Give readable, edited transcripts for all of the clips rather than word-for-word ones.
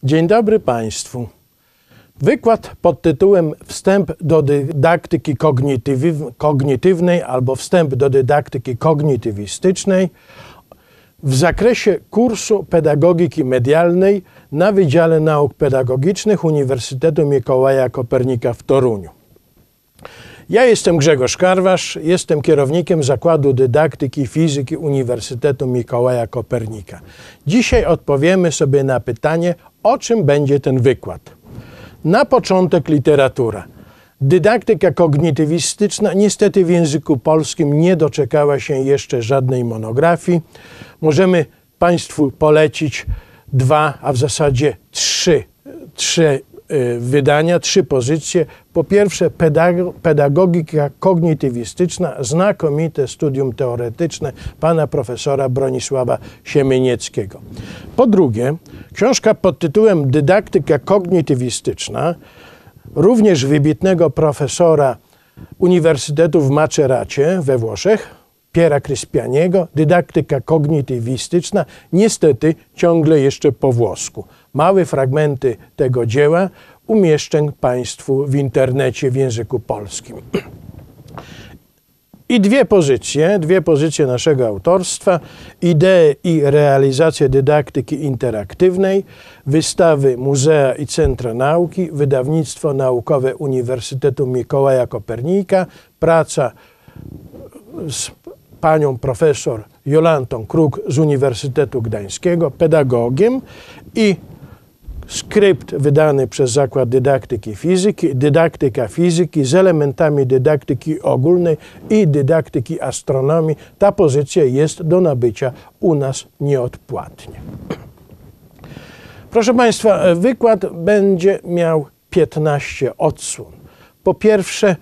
Dzień dobry Państwu. Wykład pod tytułem Wstęp do dydaktyki kognitywnej albo Wstęp do dydaktyki kognitywistycznej w zakresie kursu pedagogiki medialnej na Wydziale Nauk Pedagogicznych Uniwersytetu Mikołaja Kopernika w Toruniu. Ja jestem Grzegorz Karwasz, jestem kierownikiem Zakładu Dydaktyki i Fizyki Uniwersytetu Mikołaja Kopernika. Dzisiaj odpowiemy sobie na pytanie, o czym będzie ten wykład. Na początek literatura. Dydaktyka kognitywistyczna niestety w języku polskim nie doczekała się jeszcze żadnej monografii. Możemy Państwu polecić dwa, a w zasadzie trzy wydania, trzy pozycje. Po pierwsze pedagogika kognitywistyczna, znakomite studium teoretyczne pana profesora Bronisława Siemienieckiego. Po drugie, książka pod tytułem Dydaktyka kognitywistyczna, również wybitnego profesora Uniwersytetu w Maceracie we Włoszech, Piera Crispianiego, Dydaktyka kognitywistyczna, niestety ciągle jeszcze po włosku. Małe fragmenty tego dzieła umieszczę Państwu w internecie w języku polskim. I dwie pozycje naszego autorstwa, idee i realizacje dydaktyki interaktywnej, wystawy Muzea i Centra Nauki, wydawnictwo naukowe Uniwersytetu Mikołaja Kopernika, praca z panią profesor Jolantą Kruk z Uniwersytetu Gdańskiego, pedagogiem, i skrypt wydany przez Zakład Dydaktyki i Fizyki, dydaktyka fizyki z elementami dydaktyki ogólnej i dydaktyki astronomii. Ta pozycja jest do nabycia u nas nieodpłatnie. Proszę Państwa, wykład będzie miał 15 odsłon. Po pierwsze,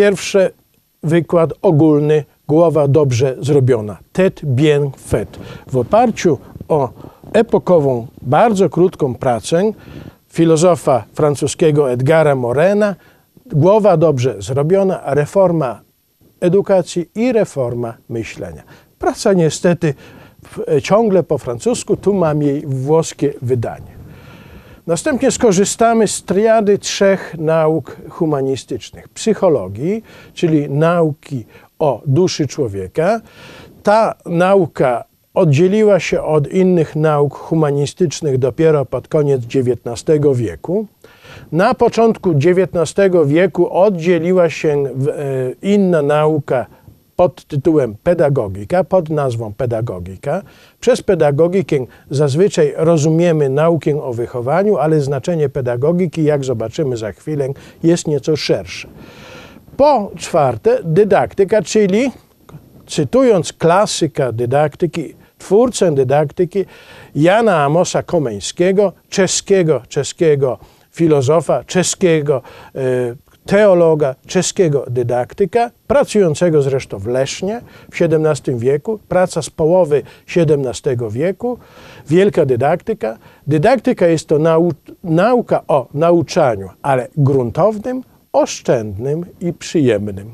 wykład ogólny, głowa dobrze zrobiona, tête bien faite. W oparciu o epokową, bardzo krótką pracę filozofa francuskiego Edgara Morena, głowa dobrze zrobiona, reforma edukacji i reforma myślenia. Praca niestety ciągle po francusku, tu mam jej włoskie wydanie. Następnie skorzystamy z triady trzech nauk humanistycznych. Psychologii, czyli nauki o duszy człowieka. Ta nauka oddzieliła się od innych nauk humanistycznych dopiero pod koniec XIX wieku. Na początku XIX wieku oddzieliła się inna nauka pod tytułem pedagogika, pod nazwą pedagogika. Przez pedagogikę zazwyczaj rozumiemy naukę o wychowaniu, ale znaczenie pedagogiki, jak zobaczymy za chwilę, jest nieco szersze. Po czwarte, dydaktyka, czyli, cytując klasyka dydaktyki, twórcę dydaktyki Jana Amosa Komeńskiego, czeskiego filozofa, czeskiego teologa, czeskiego dydaktyka, pracującego zresztą w Lesznie w XVII wieku, praca z połowy XVII wieku, wielka dydaktyka. Dydaktyka jest to nauka o nauczaniu, ale gruntownym, oszczędnym i przyjemnym.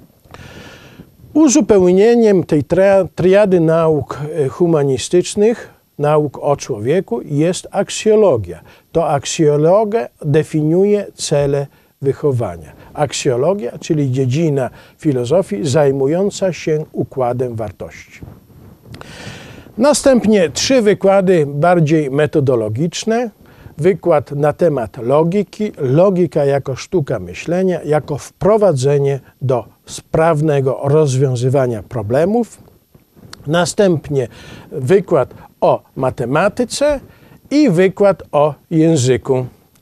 Uzupełnieniem tej triady nauk humanistycznych, nauk o człowieku, jest aksjologia. To aksjologia definiuje cele wychowania. Aksjologia, czyli dziedzina filozofii zajmująca się układem wartości. Następnie trzy wykłady bardziej metodologiczne. Wykład na temat logiki, logika jako sztuka myślenia, jako wprowadzenie do sprawnego rozwiązywania problemów. Następnie wykład o matematyce i wykład o języku.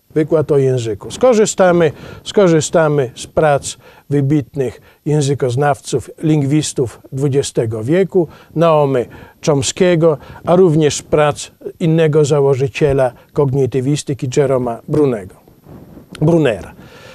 Skorzystamy z prac wybitnych językoznawców, lingwistów XX wieku, Naomy Chomskiego, a również z prac innego założyciela kognitywistyki, Jeroma Brunera.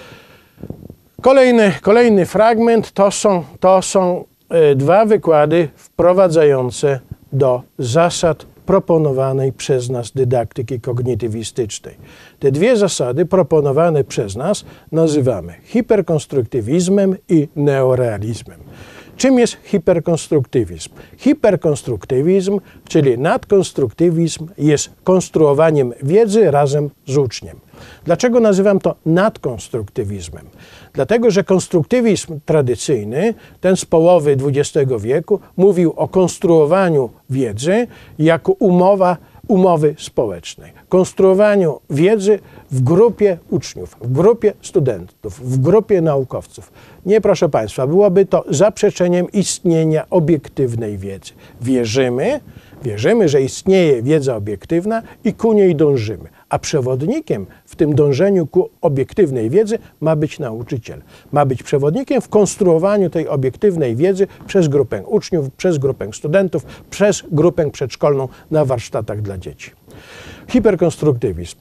Kolejny fragment to są dwa wykłady wprowadzające do zasad proponowanej przez nas dydaktyki kognitywistycznej. Te dwie zasady proponowane przez nas nazywamy hiperkonstruktywizmem i neorealizmem. Czym jest hiperkonstruktywizm? Hiperkonstruktywizm, czyli nadkonstruktywizm, jest konstruowaniem wiedzy razem z uczniem. Dlaczego nazywam to nadkonstruktywizmem? Dlatego, że konstruktywizm tradycyjny, ten z połowy XX wieku, mówił o konstruowaniu wiedzy jako umowy społecznej. Konstruowaniu wiedzy w grupie uczniów, w grupie studentów, w grupie naukowców. Nie, proszę Państwa, byłoby to zaprzeczeniem istnienia obiektywnej wiedzy. Wierzymy, że istnieje wiedza obiektywna i ku niej dążymy. A przewodnikiem w tym dążeniu ku obiektywnej wiedzy ma być nauczyciel. Ma być przewodnikiem w konstruowaniu tej obiektywnej wiedzy przez grupę uczniów, przez grupę studentów, przez grupę przedszkolną na warsztatach dla dzieci. Hiperkonstruktywizm.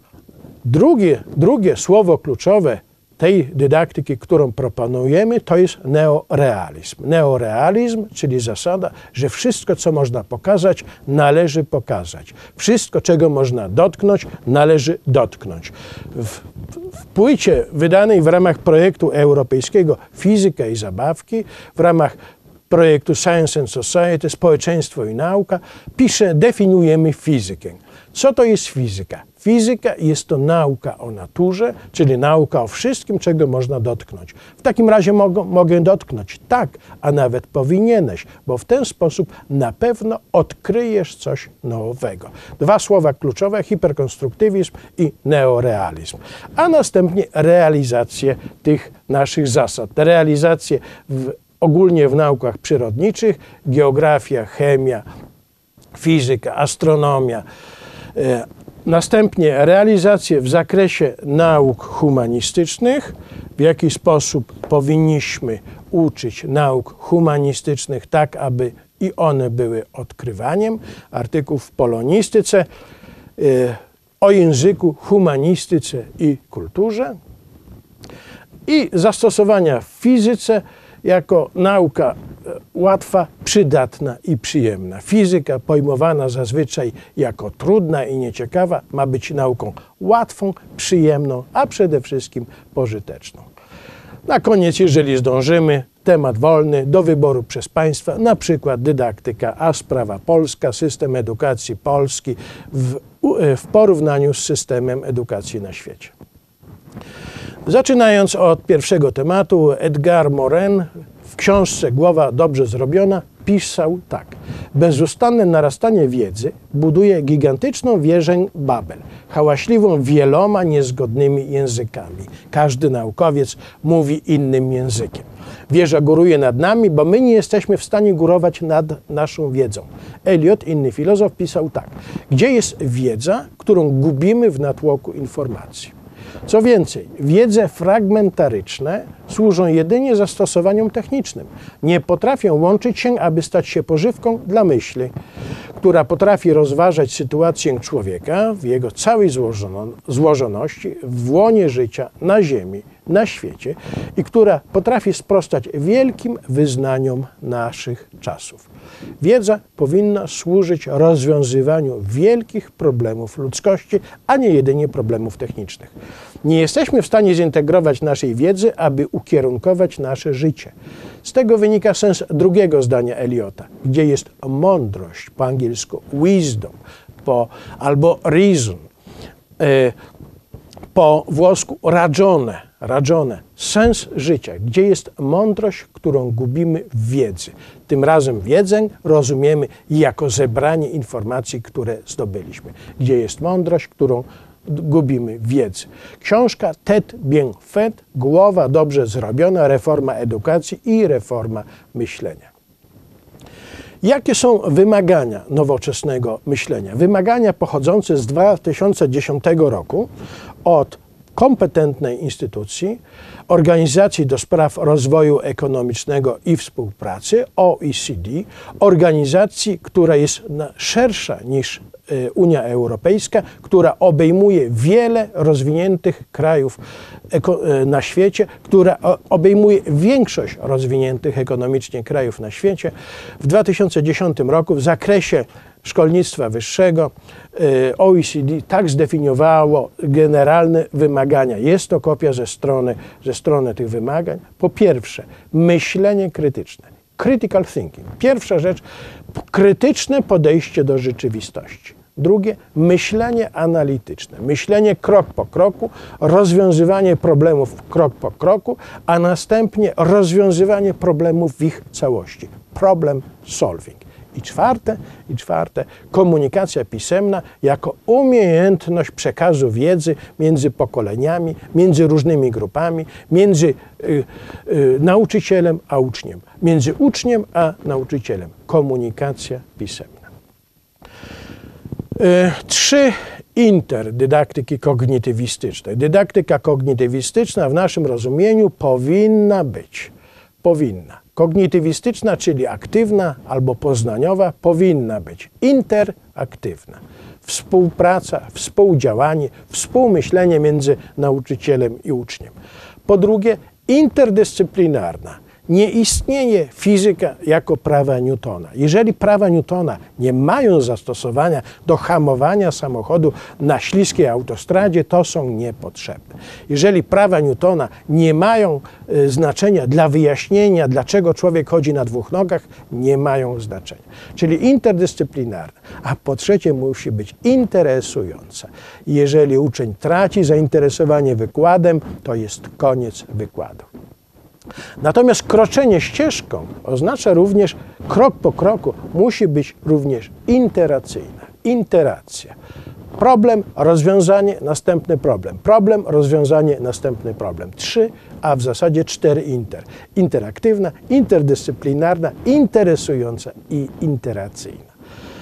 Drugie słowo kluczowe tej dydaktyki, którą proponujemy, to jest neorealizm. Neorealizm, czyli zasada, że wszystko, co można pokazać, należy pokazać. Wszystko, czego można dotknąć, należy dotknąć. W płycie wydanej w ramach projektu europejskiego Fizyka i zabawki, w ramach projektu Science and Society, Społeczeństwo i nauka, definiujemy fizykę. Co to jest fizyka? Fizyka jest to nauka o naturze, czyli nauka o wszystkim, czego można dotknąć. W takim razie mogę dotknąć, tak, a nawet powinieneś, bo w ten sposób na pewno odkryjesz coś nowego. Dwa słowa kluczowe: hiperkonstruktywizm i neorealizm. A następnie realizację tych naszych zasad. Realizację ogólnie w naukach przyrodniczych, geografia, chemia, fizyka, astronomia. Następnie realizację w zakresie nauk humanistycznych, w jaki sposób powinniśmy uczyć nauk humanistycznych tak, aby i one były odkrywaniem. Artykuł w polonistyce, o języku, humanistyce i kulturze. I zastosowania w fizyce jako nauka łatwa, przydatna i przyjemna. Fizyka, pojmowana zazwyczaj jako trudna i nieciekawa, ma być nauką łatwą, przyjemną, a przede wszystkim pożyteczną. Na koniec, jeżeli zdążymy, temat wolny do wyboru przez Państwa, na przykład dydaktyka, a sprawa polska, system edukacji polski w porównaniu z systemem edukacji na świecie. Zaczynając od pierwszego tematu, Edgar Morin w książce Głowa dobrze zrobiona pisał tak: bezustanne narastanie wiedzy buduje gigantyczną wieżę Babel, hałaśliwą wieloma niezgodnymi językami. Każdy naukowiec mówi innym językiem. Wieża góruje nad nami, bo my nie jesteśmy w stanie górować nad naszą wiedzą. Eliot, inny filozof, pisał tak: gdzie jest wiedza, którą gubimy w natłoku informacji? Co więcej, wiedze fragmentaryczne służą jedynie zastosowaniom technicznym. Nie potrafią łączyć się, aby stać się pożywką dla myśli, która potrafi rozważać sytuację człowieka w jego całej złożoności, w łonie życia, na ziemi, na świecie i która potrafi sprostać wielkim wyznaniom naszych czasów. Wiedza powinna służyć rozwiązywaniu wielkich problemów ludzkości, a nie jedynie problemów technicznych. Nie jesteśmy w stanie zintegrować naszej wiedzy, aby ukierunkować nasze życie. Z tego wynika sens drugiego zdania Eliota, gdzie jest mądrość, po angielsku wisdom, albo reason, po włosku ragione, sens życia, gdzie jest mądrość, którą gubimy w wiedzy. Tym razem wiedzę rozumiemy jako zebranie informacji, które zdobyliśmy. Gdzie jest mądrość, którą gubimy w wiedzy. Książka Tête bien faite, Głowa dobrze zrobiona, reforma edukacji i reforma myślenia. Jakie są wymagania nowoczesnego myślenia? Wymagania pochodzące z 2010 roku od kompetentnej instytucji, Organizacji do Spraw Rozwoju Ekonomicznego i Współpracy, OECD, organizacji, która jest szersza niż Unia Europejska, która obejmuje wiele rozwiniętych krajów na świecie, która obejmuje większość rozwiniętych ekonomicznie krajów na świecie. W 2010 roku w zakresie szkolnictwa wyższego OECD tak zdefiniowało generalne wymagania. Jest to kopia ze strony tych wymagań. Po pierwsze, myślenie krytyczne. Critical thinking. Pierwsza rzecz, krytyczne podejście do rzeczywistości. Drugie, myślenie analityczne. Myślenie krok po kroku, rozwiązywanie problemów krok po kroku, a następnie rozwiązywanie problemów w ich całości. Problem solving. I czwarte, komunikacja pisemna jako umiejętność przekazu wiedzy między pokoleniami, między różnymi grupami, między nauczycielem a uczniem, między uczniem a nauczycielem. Komunikacja pisemna. 3 interdydaktyki kognitywistycznej. Dydaktyka kognitywistyczna w naszym rozumieniu powinna być. Kognitywistyczna, czyli aktywna albo poznaniowa, powinna być interaktywna. Współpraca, współdziałanie, współmyślenie między nauczycielem i uczniem. Po drugie, interdyscyplinarna. Nie istnieje fizyka jako prawa Newtona. Jeżeli prawa Newtona nie mają zastosowania do hamowania samochodu na śliskiej autostradzie, to są niepotrzebne. Jeżeli prawa Newtona nie mają znaczenia dla wyjaśnienia, dlaczego człowiek chodzi na 2 nogach, nie mają znaczenia. Czyli interdyscyplinarna. A po trzecie, musi być interesująca. Jeżeli uczeń traci zainteresowanie wykładem, to jest koniec wykładu. Natomiast kroczenie ścieżką oznacza również krok po kroku, musi być również interacyjna. Interacja. Problem, rozwiązanie, następny problem. Problem, rozwiązanie, następny problem. 3, a w zasadzie 4 interaktywna, interdyscyplinarna, interesująca i interacyjna.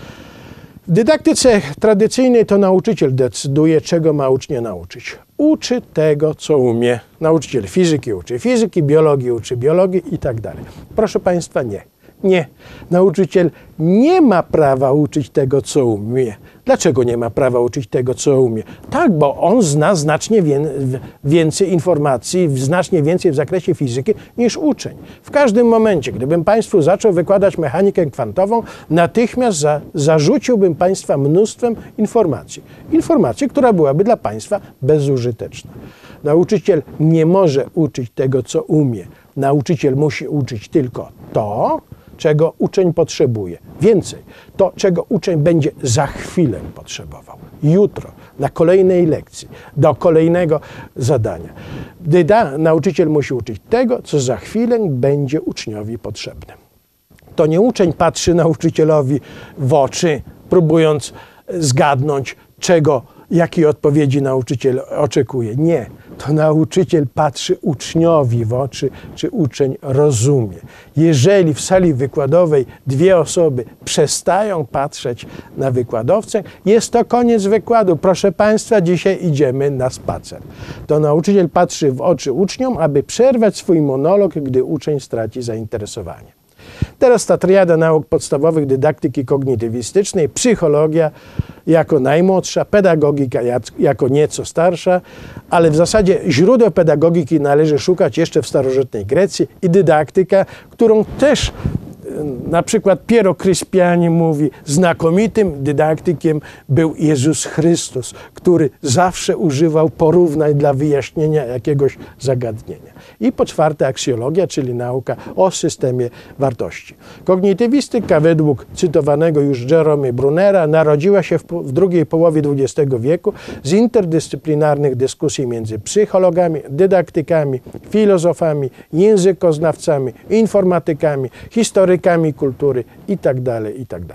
W dydaktyce tradycyjnej to nauczyciel decyduje, czego ma ucznia nauczyć. Uczy tego, co umie. Nauczyciel fizyki uczy fizyki, biologii uczy biologii i tak dalej. Proszę Państwa, nie. Nie. Nauczyciel nie ma prawa uczyć tego, co umie. Dlaczego nie ma prawa uczyć tego, co umie? Tak, bo on zna znacznie więcej informacji, znacznie więcej w zakresie fizyki niż uczeń. W każdym momencie, gdybym Państwu zaczął wykładać mechanikę kwantową, natychmiast zarzuciłbym Państwa mnóstwem informacji. Informacji, która byłaby dla Państwa bezużyteczna. Nauczyciel nie może uczyć tego, co umie. Nauczyciel musi uczyć tylko to, czego uczeń potrzebuje. Więcej, to, czego uczeń będzie za chwilę potrzebował. Jutro, na kolejnej lekcji, do kolejnego zadania. Nauczyciel musi uczyć tego, co za chwilę będzie uczniowi potrzebne. To nie uczeń patrzy nauczycielowi w oczy, próbując zgadnąć, jakiej odpowiedzi nauczyciel oczekuje. Nie. To nauczyciel patrzy uczniowi w oczy, czy uczeń rozumie. Jeżeli w sali wykładowej 2 osoby przestają patrzeć na wykładowcę, jest to koniec wykładu. Proszę Państwa, dzisiaj idziemy na spacer. To nauczyciel patrzy w oczy uczniom, aby przerwać swój monolog, gdy uczeń straci zainteresowanie. Teraz ta triada nauk podstawowych dydaktyki kognitywistycznej, psychologia jako najmłodsza, pedagogika jako nieco starsza, ale w zasadzie źródeł pedagogiki należy szukać jeszcze w starożytnej Grecji i dydaktyka, którą też na przykład Piero Crispiani mówi, znakomitym dydaktykiem był Jezus Chrystus, który zawsze używał porównań dla wyjaśnienia jakiegoś zagadnienia. I po czwarte aksjologia, czyli nauka o systemie wartości. Kognitywistyka według cytowanego już Jerome Brunera narodziła się w drugiej połowie XX wieku z interdyscyplinarnych dyskusji między psychologami, dydaktykami, filozofami, językoznawcami, informatykami, historykami kultury itd., itd.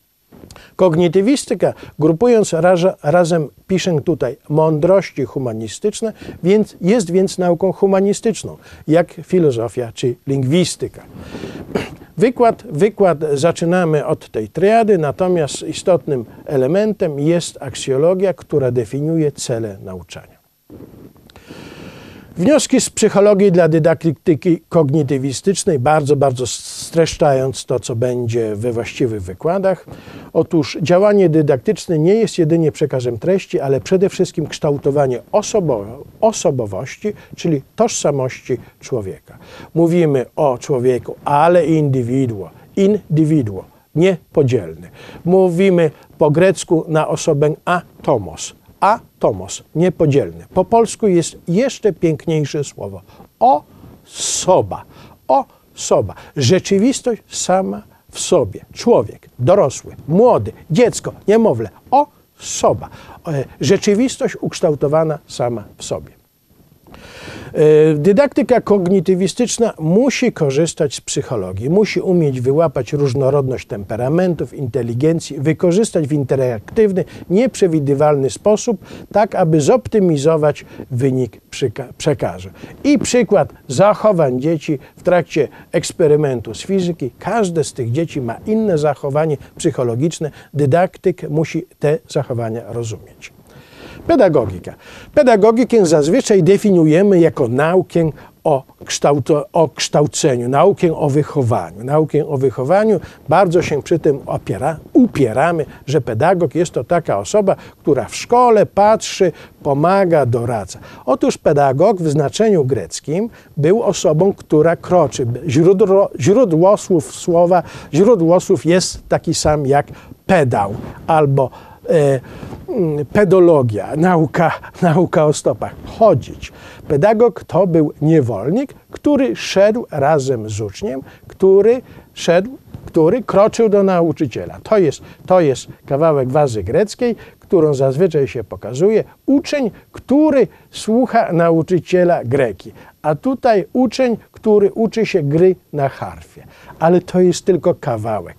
Kognitywistyka, grupując razem, piszę tutaj, mądrości humanistyczne, jest więc nauką humanistyczną, jak filozofia czy lingwistyka. Wykład zaczynamy od tej triady, natomiast istotnym elementem jest aksjologia, która definiuje cele nauczania. Wnioski z psychologii dla dydaktyki kognitywistycznej, bardzo streszczając to, co będzie we właściwych wykładach. Otóż działanie dydaktyczne nie jest jedynie przekazem treści, ale przede wszystkim kształtowanie osobowości, czyli tożsamości człowieka. Mówimy o człowieku, ale indywiduo, niepodzielny. Mówimy po grecku na osobę atomos. Atomos, niepodzielny. Po polsku jest jeszcze piękniejsze słowo. Osoba. osoba. Rzeczywistość sama w sobie. Człowiek, dorosły, młody, dziecko, niemowlę. Osoba. Rzeczywistość ukształtowana sama w sobie. Dydaktyka kognitywistyczna musi korzystać z psychologii, musi umieć wyłapać różnorodność temperamentów, inteligencji, wykorzystać w interaktywny, nieprzewidywalny sposób, tak aby zoptymizować wynik przekazu. I przykład zachowań dzieci w trakcie eksperymentu z fizyki. Każde z tych dzieci ma inne zachowanie psychologiczne. Dydaktyk musi te zachowania rozumieć. Pedagogika. Pedagogikę zazwyczaj definiujemy jako naukę o kształceniu, naukę o wychowaniu. Naukę o wychowaniu, bardzo się przy tym upieramy, że pedagog jest to taka osoba, która w szkole patrzy, pomaga, doradza. Otóż pedagog w znaczeniu greckim był osobą, która kroczy. Źródło słów jest taki sam jak pedał albo pedologia, nauka o stopach, chodzić. Pedagog to był niewolnik, który szedł razem z uczniem, który kroczył do nauczyciela. To jest kawałek wazy greckiej, którą zazwyczaj się pokazuje. Uczeń, który słucha nauczyciela greki, a tutaj uczeń, który uczy się gry na harfie. Ale to jest tylko kawałek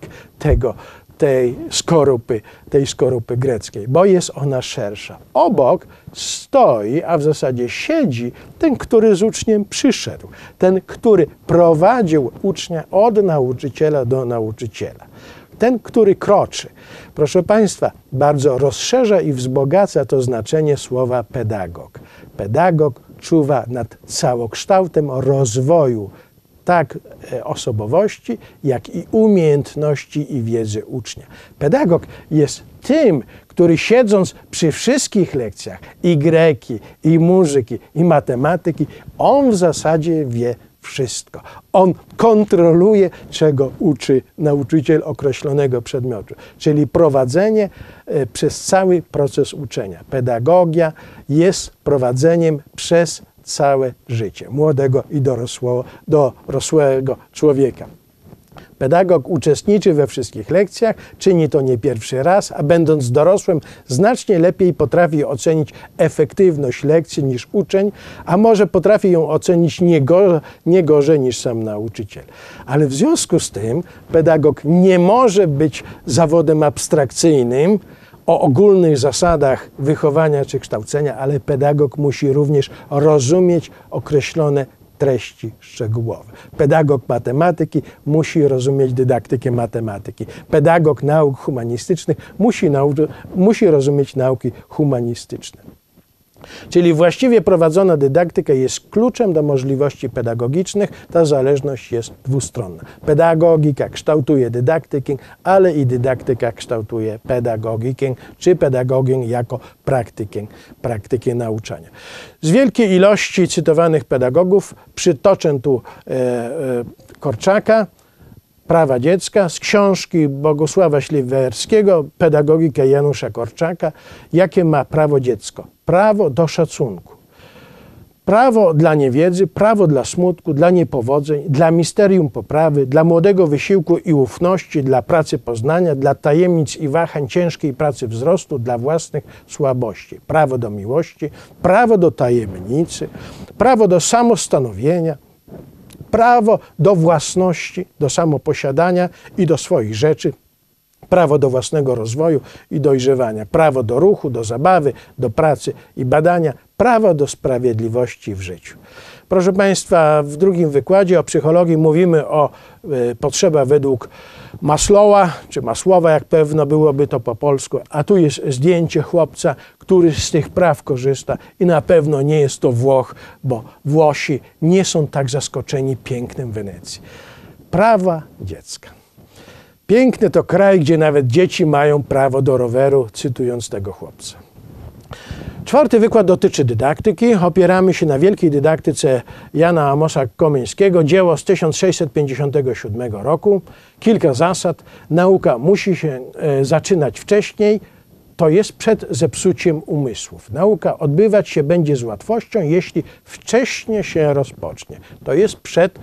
tej skorupy greckiej, bo jest ona szersza. Obok stoi, a w zasadzie siedzi ten, który z uczniem przyszedł. Ten, który prowadził ucznia od nauczyciela do nauczyciela. Ten, który kroczy. Proszę Państwa, bardzo rozszerza i wzbogaca to znaczenie słowa pedagog. Pedagog czuwa nad całokształtem rozwoju tak osobowości, jak i umiejętności i wiedzy ucznia. Pedagog jest tym, który siedząc przy wszystkich lekcjach i greki, i muzyki, i matematyki, on w zasadzie wie wszystko. On kontroluje, czego uczy nauczyciel określonego przedmiotu, czyli prowadzenie przez cały proces uczenia. Pedagogia jest prowadzeniem przez całe życie młodego i dorosłego człowieka. Pedagog uczestniczy we wszystkich lekcjach, czyni to nie pierwszy raz, a będąc dorosłym znacznie lepiej potrafi ocenić efektywność lekcji niż uczeń, a może potrafi ją ocenić nie gorzej niż sam nauczyciel. Ale w związku z tym pedagog nie może być zawodem abstrakcyjnym, o ogólnych zasadach wychowania czy kształcenia, ale pedagog musi również rozumieć określone treści szczegółowe. Pedagog matematyki musi rozumieć dydaktykę matematyki. Pedagog nauk humanistycznych musi rozumieć nauki humanistyczne. Czyli właściwie prowadzona dydaktyka jest kluczem do możliwości pedagogicznych. Ta zależność jest dwustronna. Pedagogika kształtuje dydaktykę, ale i dydaktyka kształtuje pedagogikę, czy pedagogię jako praktykę nauczania. Z wielkiej ilości cytowanych pedagogów przytoczę tu Korczaka, Prawa dziecka, z książki Bogusława Śliwerskiego, Pedagogika Janusza Korczaka. Jakie ma prawo dziecko? Prawo do szacunku. Prawo dla niewiedzy, prawo dla smutku, dla niepowodzeń, dla misterium poprawy, dla młodego wysiłku i ufności, dla pracy poznania, dla tajemnic i wahań ciężkiej pracy wzrostu, dla własnych słabości. Prawo do miłości, prawo do tajemnicy, prawo do samostanowienia, prawo do własności, do samoposiadania i do swoich rzeczy, prawo do własnego rozwoju i dojrzewania, prawo do ruchu, do zabawy, do pracy i badania, prawo do sprawiedliwości w życiu. Proszę Państwa, w drugim wykładzie o psychologii mówimy o potrzebach według Maslowa, czy Masłowa, jak pewno byłoby to po polsku, a tu jest zdjęcie chłopca, który z tych praw korzysta i na pewno nie jest to Włoch, bo Włosi nie są tak zaskoczeni pięknem Wenecji. Prawa dziecka. Piękny to kraj, gdzie nawet dzieci mają prawo do roweru, cytując tego chłopca. Czwarty wykład dotyczy dydaktyki. Opieramy się na wielkiej dydaktyce Jana Amosa Komeńskiego, dzieło z 1657 roku. Kilka zasad. Nauka musi się zaczynać wcześniej, to jest przed zepsuciem umysłów. Nauka odbywać się będzie z łatwością, jeśli wcześnie się rozpocznie. To jest przed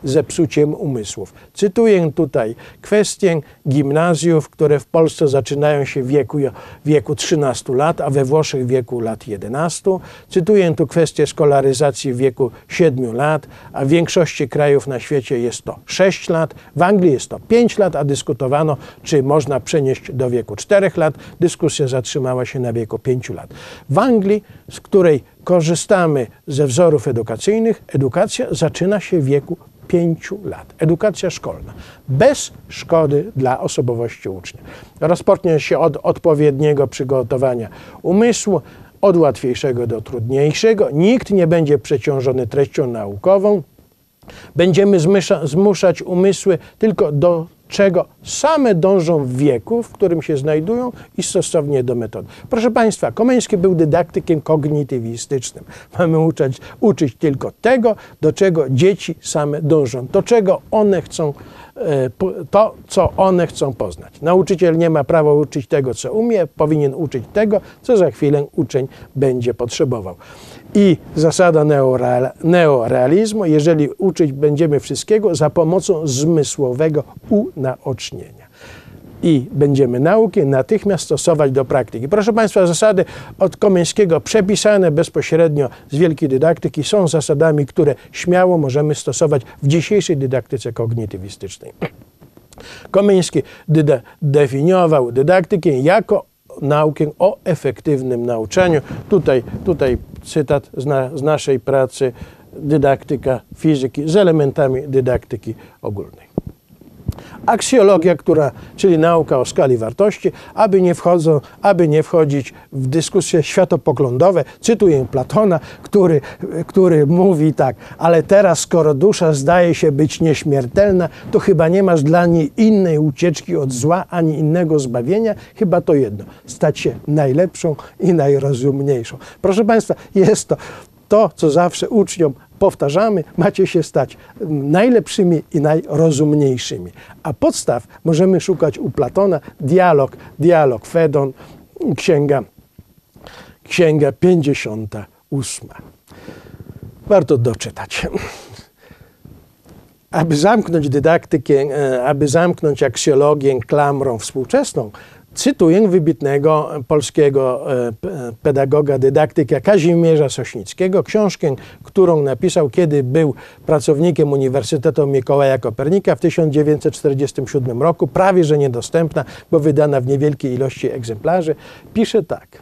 zepsuciem umysłów. Cytuję tutaj kwestię gimnazjów, które w Polsce zaczynają się w wieku 13 lat, a we Włoszech w wieku lat 11. Cytuję tu kwestię skolaryzacji w wieku 7 lat, a w większości krajów na świecie jest to 6 lat. W Anglii jest to 5 lat, a dyskutowano, czy można przenieść do wieku 4 lat. Dyskusja zatrzymała się na wieku 5 lat. W Anglii, z której korzystamy ze wzorów edukacyjnych, edukacja zaczyna się w wieku 5 lat. Edukacja szkolna. Bez szkody dla osobowości ucznia. Rozpocznie się od odpowiedniego przygotowania umysłu, od łatwiejszego do trudniejszego. Nikt nie będzie przeciążony treścią naukową. Będziemy zmuszać umysły tylko do czego same dążą w wieku, w którym się znajdują i stosownie do metody. Proszę Państwa, Komeński był dydaktykiem kognitywistycznym. Mamy uczyć tylko tego, do czego dzieci same dążą, do czego one chcą, to, co one chcą poznać. Nauczyciel nie ma prawa uczyć tego, co umie, powinien uczyć tego, co za chwilę uczeń będzie potrzebował. I zasada neorealizmu, jeżeli uczyć będziemy wszystkiego za pomocą zmysłowego unaocznienia. I będziemy naukę natychmiast stosować do praktyki. Proszę Państwa, zasady od Komeńskiego przepisane bezpośrednio z wielkiej dydaktyki są zasadami, które śmiało możemy stosować w dzisiejszej dydaktyce kognitywistycznej. Komeński definiował dydaktykę jako naukę o efektywnym nauczaniu. Tutaj cytat z naszej pracy Dydaktyka fizyki z elementami dydaktyki ogólnej. Aksjologia, czyli nauka o skali wartości, aby nie wchodzić w dyskusje światopoglądowe. Cytuję Platona, który mówi tak: ale teraz, skoro dusza zdaje się być nieśmiertelna, to chyba nie masz dla niej innej ucieczki od zła, ani innego zbawienia, chyba to jedno, stać się najlepszą i najrozumniejszą. Proszę Państwa, jest to, co zawsze uczniom powtarzamy, macie się stać najlepszymi i najrozumniejszymi. A podstaw możemy szukać u Platona, dialog Fedon, księga 58. Warto doczytać. Aby zamknąć dydaktykę, aby zamknąć aksjologię klamrą współczesną, cytuję wybitnego polskiego pedagoga dydaktyka Kazimierza Sośnickiego, książkę, którą napisał, kiedy był pracownikiem Uniwersytetu Mikołaja Kopernika w 1947 roku, prawie że niedostępna, bo wydana w niewielkiej ilości egzemplarzy. Pisze tak.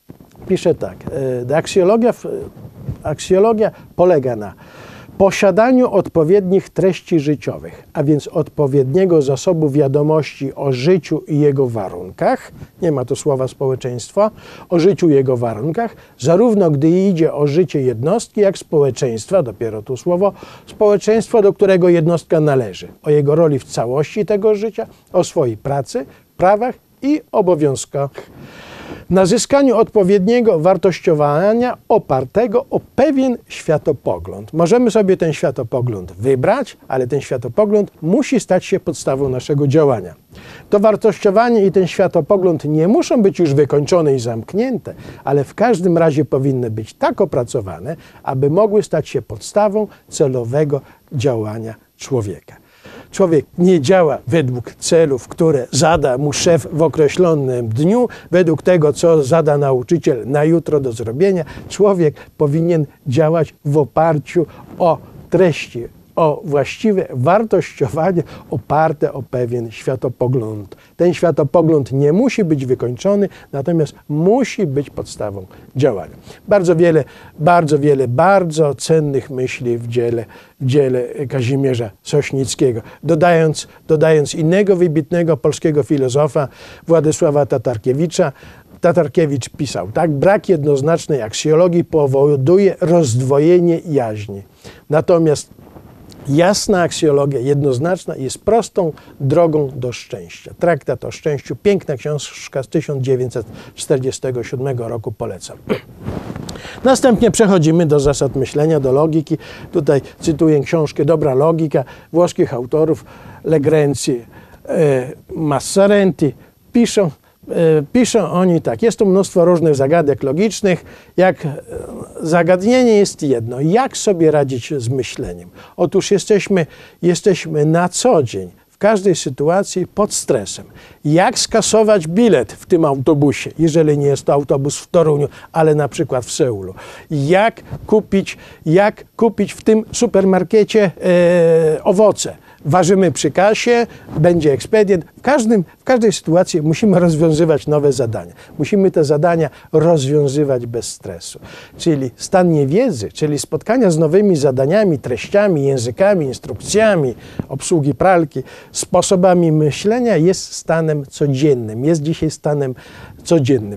Aksjologia polega na posiadaniu odpowiednich treści życiowych, a więc odpowiedniego zasobu wiadomości o życiu i jego warunkach, nie ma tu słowa społeczeństwo, o życiu i jego warunkach, zarówno gdy idzie o życie jednostki, jak społeczeństwa, dopiero tu słowo, społeczeństwo, do którego jednostka należy, o jego roli w całości tego życia, o swojej pracy, prawach i obowiązkach. Na zyskaniu odpowiedniego wartościowania opartego o pewien światopogląd. Możemy sobie ten światopogląd wybrać, ale ten światopogląd musi stać się podstawą naszego działania. To wartościowanie i ten światopogląd nie muszą być już wykończone i zamknięte, ale w każdym razie powinny być tak opracowane, aby mogły stać się podstawą celowego działania człowieka. Człowiek nie działa według celów, które zada mu szef w określonym dniu, według tego, co zada nauczyciel na jutro do zrobienia. Człowiek powinien działać w oparciu o treści, o właściwe wartościowanie oparte o pewien światopogląd. Ten światopogląd nie musi być wykończony, natomiast musi być podstawą działania. Bardzo wiele bardzo cennych myśli w dziele Kazimierza Sośnickiego. Dodając innego wybitnego polskiego filozofa, Władysława Tatarkiewicza, Tatarkiewicz pisał tak: brak jednoznacznej aksjologii powoduje rozdwojenie jaźni. Natomiast jasna aksjologia, jednoznaczna, jest prostą drogą do szczęścia. Traktat o szczęściu, piękna książka z 1947 roku, polecam. Następnie przechodzimy do zasad myślenia, do logiki. Tutaj cytuję książkę Dobra logika włoskich autorów Legrenzi, Massarenti. Piszą, Piszą oni tak, jest tu mnóstwo różnych zagadek logicznych, zagadnienie jest jedno, jak sobie radzić z myśleniem. Otóż jesteśmy na co dzień, w każdej sytuacji pod stresem. Jak skasować bilet w tym autobusie, jeżeli nie jest to autobus w Toruniu, ale na przykład w Seulu. Jak kupić w tym supermarkecie owoce. Ważymy przy kasie, będzie ekspedient. W każdej sytuacji musimy rozwiązywać nowe zadania. Musimy te zadania rozwiązywać bez stresu. Czyli stan niewiedzy, czyli spotkania z nowymi zadaniami, treściami, językami, instrukcjami, obsługi pralki, sposobami myślenia jest stanem codziennym. Jest dzisiaj stanem codziennym.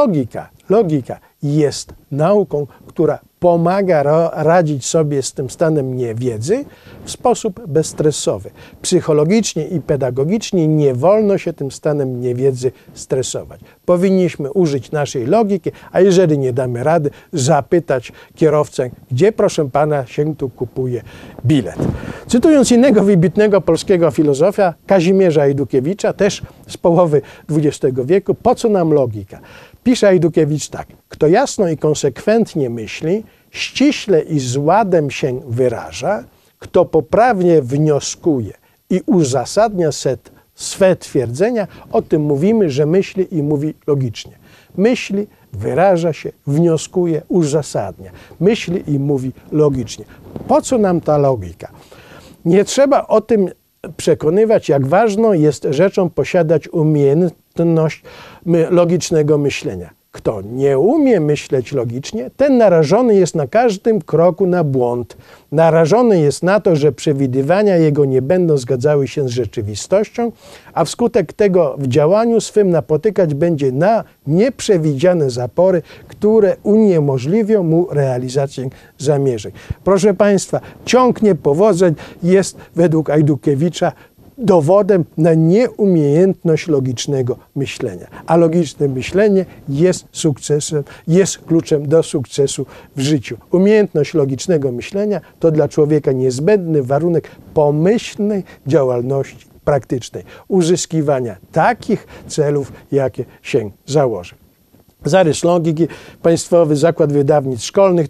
Logika jest nauką, która pomaga radzić sobie z tym stanem niewiedzy w sposób bezstresowy. Psychologicznie i pedagogicznie nie wolno się tym stanem niewiedzy stresować. Powinniśmy użyć naszej logiki, a jeżeli nie damy rady, zapytać kierowcę, gdzie proszę pana się tu kupuje bilet. Cytując innego wybitnego polskiego filozofa, Kazimierza Ajdukiewicza, też z połowy XX wieku, po co nam logika? Pisze Ajdukiewicz tak: kto jasno i konsekwentnie myśli, ściśle i z ładem się wyraża, kto poprawnie wnioskuje i uzasadnia swe twierdzenia, o tym mówimy, że myśli i mówi logicznie. Myśli, wyraża się, wnioskuje, uzasadnia. Myśli i mówi logicznie. Po co nam ta logika? Nie trzeba o tym przekonywać, jak ważną jest rzeczą posiadać umiejętność logicznego myślenia. Kto nie umie myśleć logicznie, ten narażony jest na każdym kroku na błąd. Narażony jest na to, że przewidywania jego nie będą zgadzały się z rzeczywistością, a wskutek tego w działaniu swym napotykać będzie na nieprzewidziane zapory, które uniemożliwią mu realizację zamierzeń. Proszę Państwa, ciąg niepowodzeń jest według Ajdukiewicza dowodem na nieumiejętność logicznego myślenia. A logiczne myślenie jest sukcesem, jest kluczem do sukcesu w życiu. Umiejętność logicznego myślenia to dla człowieka niezbędny warunek pomyślnej działalności praktycznej, uzyskiwania takich celów, jakie się założy. Zarys logiki, Państwowy Zakład Wydawnictw Szkolnych,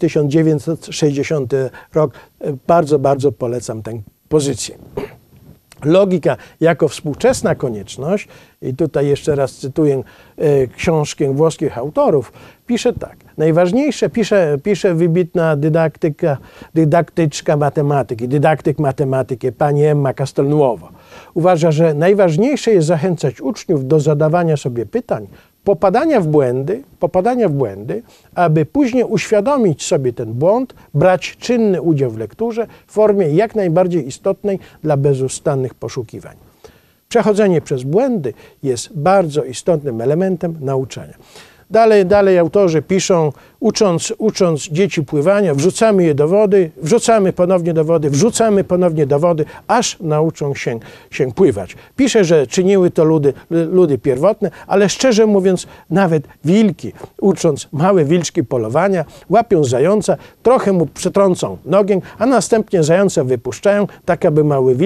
1960 rok. Bardzo, bardzo polecam tę pozycję. Logika jako współczesna konieczność, i tutaj jeszcze raz cytuję książkę włoskich autorów, pisze tak. Najważniejsze, pisze wybitna dydaktyczka matematyki, dydaktyk matematyki, pani Emma Castelnuovo. Uważa, że najważniejsze jest zachęcać uczniów do zadawania sobie pytań, popadania w błędy, aby później uświadomić sobie ten błąd, brać czynny udział w lekturze w formie jak najbardziej istotnej dla bezustannych poszukiwań. Przechodzenie przez błędy jest bardzo istotnym elementem nauczania. Dalej autorzy piszą, ucząc dzieci pływania, wrzucamy je do wody, wrzucamy ponownie do wody, wrzucamy ponownie do wody, aż nauczą się pływać. Pisze, że czyniły to ludy pierwotne, ale szczerze mówiąc, nawet wilki, ucząc małe wilczki polowania, łapią zająca, trochę mu przetrącą nogę, a następnie zająca wypuszczają, tak aby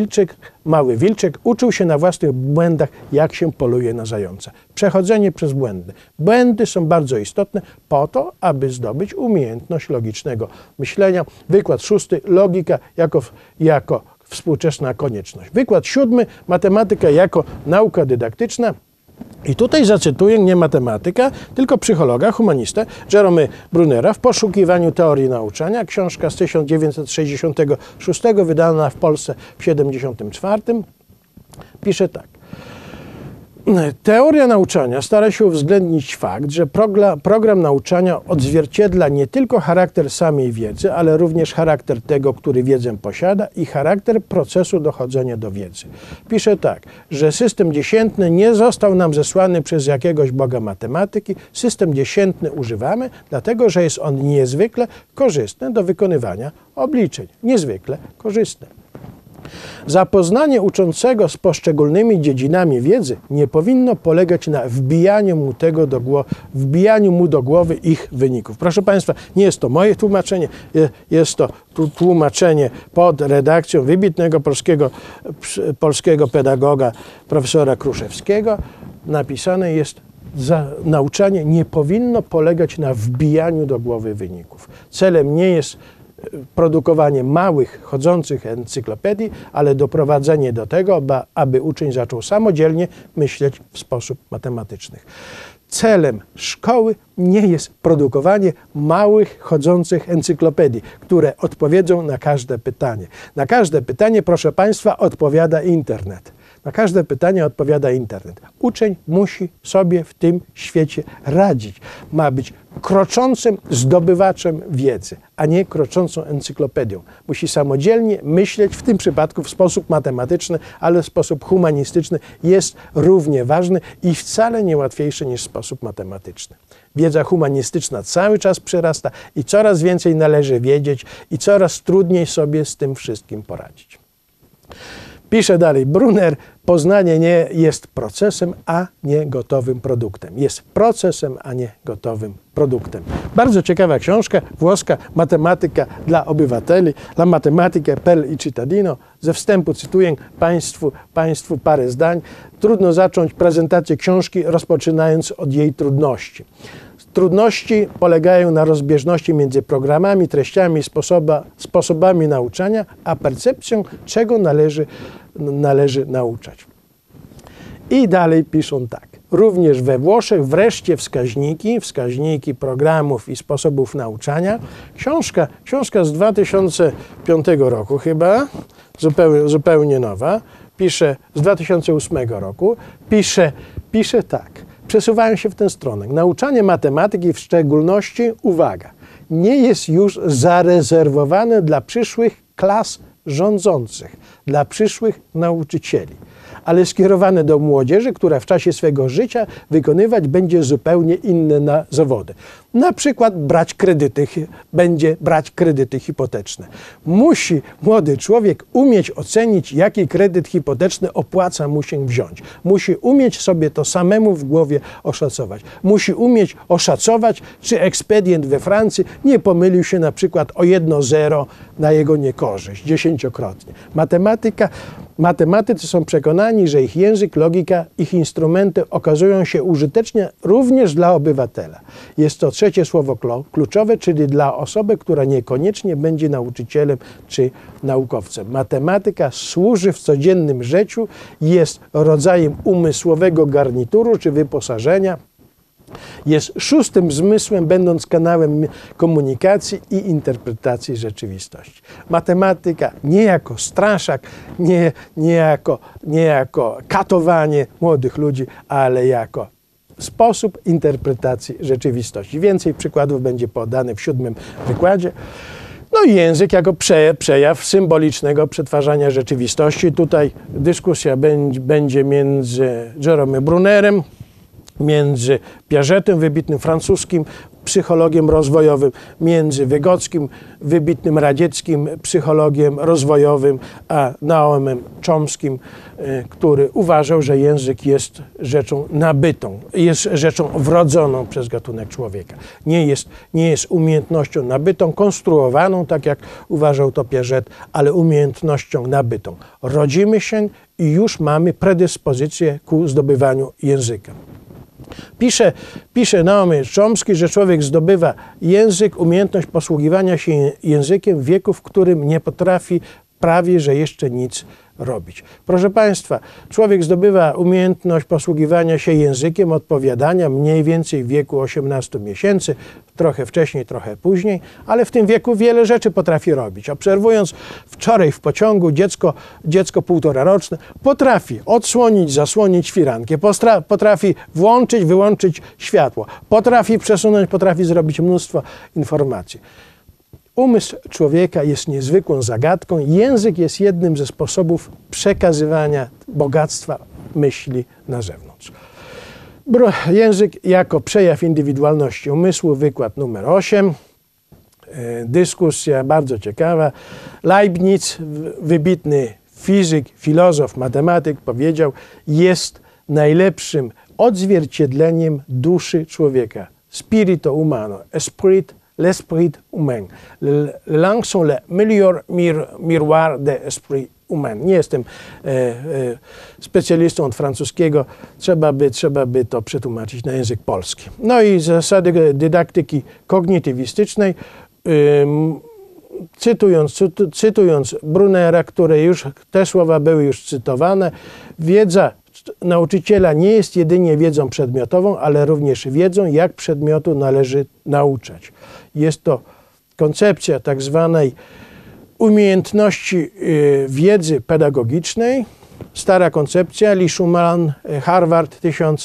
mały wilczek uczył się na własnych błędach, jak się poluje na zająca. Przechodzenie przez błędy. Błędy są bardzo istotne po to, aby zdobyć umiejętność logicznego myślenia. Wykład 6. Logika jako współczesna konieczność. Wykład 7. Matematyka jako nauka dydaktyczna. I tutaj zacytuję nie matematyka, tylko psychologa, humanistę Jerome Brunera w poszukiwaniu teorii nauczania. Książka z 1966, wydana w Polsce w 1974. Pisze tak. Teoria nauczania stara się uwzględnić fakt, że program nauczania odzwierciedla nie tylko charakter samej wiedzy, ale również charakter tego, który wiedzę posiada i charakter procesu dochodzenia do wiedzy. Pisze tak, że system dziesiętny nie został nam zesłany przez jakiegoś boga matematyki. System dziesiętny używamy, dlatego że jest on niezwykle korzystny do wykonywania obliczeń. Niezwykle korzystny. Zapoznanie uczącego z poszczególnymi dziedzinami wiedzy nie powinno polegać na wbijaniu mu do głowy ich wyników. Proszę Państwa, nie jest to moje tłumaczenie, jest to tłumaczenie pod redakcją wybitnego polskiego pedagoga profesora Kruszewskiego. Napisane jest nauczanie nie powinno polegać na wbijaniu do głowy wyników. Celem nie jest produkowanie małych, chodzących encyklopedii, ale doprowadzenie do tego, aby uczeń zaczął samodzielnie myśleć w sposób matematyczny. Celem szkoły nie jest produkowanie małych, chodzących encyklopedii, które odpowiedzą na każde pytanie. Na każde pytanie, proszę Państwa, odpowiada internet. Na każde pytanie odpowiada internet. Uczeń musi sobie w tym świecie radzić. Ma być kroczącym zdobywaczem wiedzy, a nie kroczącą encyklopedią. Musi samodzielnie myśleć, w tym przypadku w sposób matematyczny, ale w sposób humanistyczny jest równie ważny i wcale nie łatwiejszy niż sposób matematyczny. Wiedza humanistyczna cały czas przyrasta i coraz więcej należy wiedzieć i coraz trudniej sobie z tym wszystkim poradzić. Pisze dalej Brunner, poznanie nie jest procesem, a nie gotowym produktem. Jest procesem, a nie gotowym produktem. Bardzo ciekawa książka, włoska Matematyka dla obywateli, La matematica per il cittadino. Ze wstępu cytuję Państwu parę zdań. Trudno zacząć prezentację książki, rozpoczynając od jej trudności. Trudności polegają na rozbieżności między programami, treściami, sposobami nauczania, a percepcją, czego należy nauczać. I dalej piszą tak. Również we Włoszech wreszcie wskaźniki programów i sposobów nauczania. Książka z 2005 roku chyba, zupełnie nowa, pisze z 2008 roku, pisze tak. Przesuwają się w tę stronę. Nauczanie matematyki w szczególności, uwaga, nie jest już zarezerwowane dla przyszłych klas rządzących, dla przyszłych nauczycieli, ale skierowane do młodzieży, która w czasie swego życia wykonywać będzie zupełnie inne zawody. Na przykład będzie brać kredyty hipoteczne. Musi młody człowiek umieć ocenić, jaki kredyt hipoteczny opłaca mu się wziąć. Musi umieć sobie to samemu w głowie oszacować. Musi umieć oszacować, czy ekspedient we Francji nie pomylił się na przykład o 1,0 na jego niekorzyść, 10-krotnie. Matematycy są przekonani, że ich język, logika, ich instrumenty okazują się użyteczne również dla obywatela. Jest to trzecie słowo kluczowe, czyli dla osoby, która niekoniecznie będzie nauczycielem czy naukowcem. Matematyka służy w codziennym życiu, jest rodzajem umysłowego garnituru czy wyposażenia, jest szóstym zmysłem, będąc kanałem komunikacji i interpretacji rzeczywistości. Matematyka nie jako straszak, nie jako katowanie młodych ludzi, ale jako sposób interpretacji rzeczywistości. Więcej przykładów będzie podane w 7. wykładzie. No i język jako przejaw symbolicznego przetwarzania rzeczywistości. Tutaj dyskusja będzie między Jerome Brunnerem, między Piagetem, wybitnym francuskim psychologiem rozwojowym, między Wygockim, wybitnym radzieckim psychologiem rozwojowym, a Naumem Chomskim, który uważał, że język jest rzeczą nabytą, jest rzeczą wrodzoną przez gatunek człowieka. Nie jest umiejętnością nabytą, konstruowaną, tak jak uważał to Piaget, ale umiejętnością nabytą. Rodzimy się i już mamy predyspozycję ku zdobywaniu języka. Pisze Naum Chomsky, że człowiek zdobywa język, umiejętność posługiwania się językiem w wieku, w którym nie potrafi prawie że jeszcze nic robić. Proszę Państwa, człowiek zdobywa umiejętność posługiwania się językiem, odpowiadania mniej więcej w wieku 18 miesięcy, trochę wcześniej, trochę później, ale w tym wieku wiele rzeczy potrafi robić. Obserwując wczoraj w pociągu dziecko 1,5-roczne, potrafi odsłonić, zasłonić firankę, potrafi włączyć, wyłączyć światło, potrafi przesunąć, potrafi zrobić mnóstwo informacji. Umysł człowieka jest niezwykłą zagadką. Język jest jednym ze sposobów przekazywania bogactwa myśli na zewnątrz. Język jako przejaw indywidualności umysłu, wykład numer 8. Dyskusja bardzo ciekawa. Leibniz, wybitny fizyk, filozof, matematyk, powiedział, jest najlepszym odzwierciedleniem duszy człowieka. Spirito umano, l'esprit humain. Les langues sont le meilleur miroir de l'esprit humaine. Nie jestem specjalistą od francuskiego, trzeba by to przetłumaczyć na język polski. No i zasady dydaktyki kognitywistycznej, cytując Brunera, które już te słowa były już cytowane, wiedza nauczyciela nie jest jedynie wiedzą przedmiotową, ale również wiedzą, jak przedmiotu należy nauczać. Jest to koncepcja tak zwanej umiejętności wiedzy pedagogicznej, stara koncepcja, Lee Schumann, Harvard,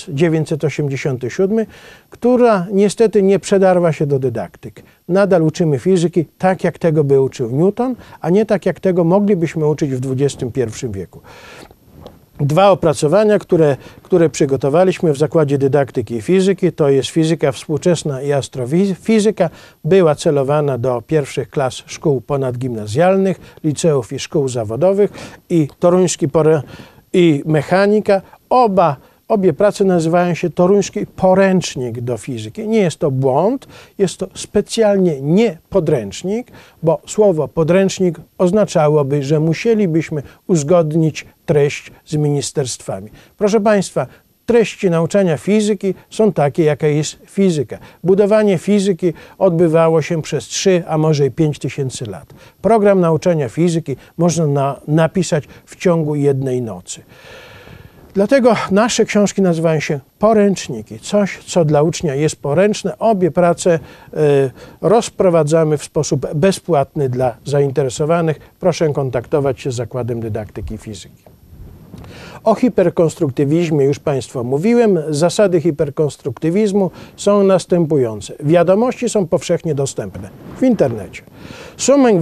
1987, która niestety nie przedarła się do dydaktyk. Nadal uczymy fizyki tak, jak tego by uczył Newton, a nie tak, jak tego moglibyśmy uczyć w XXI wieku. Dwa opracowania, które przygotowaliśmy w Zakładzie Dydaktyki i Fizyki, to jest fizyka współczesna i astrofizyka, była celowana do pierwszych klas szkół ponadgimnazjalnych, liceów i szkół zawodowych, i toruński i mechanika. Obie prace nazywają się Toruński poręcznik do fizyki. Nie jest to błąd, jest to specjalnie nie podręcznik, bo słowo podręcznik oznaczałoby, że musielibyśmy uzgodnić treść z ministerstwami. Proszę Państwa, treści nauczania fizyki są takie, jaka jest fizyka. Budowanie fizyki odbywało się przez 3, a może i 5000 lat. Program nauczania fizyki można napisać w ciągu jednej nocy. Dlatego nasze książki nazywają się poręczniki. Coś, co dla ucznia jest poręczne. Obie prace rozprowadzamy w sposób bezpłatny dla zainteresowanych. Proszę kontaktować się z Zakładem Dydaktyki i Fizyki. O hiperkonstruktywizmie już Państwu mówiłem. Zasady hiperkonstruktywizmu są następujące. Wiadomości są powszechnie dostępne w internecie. Sumę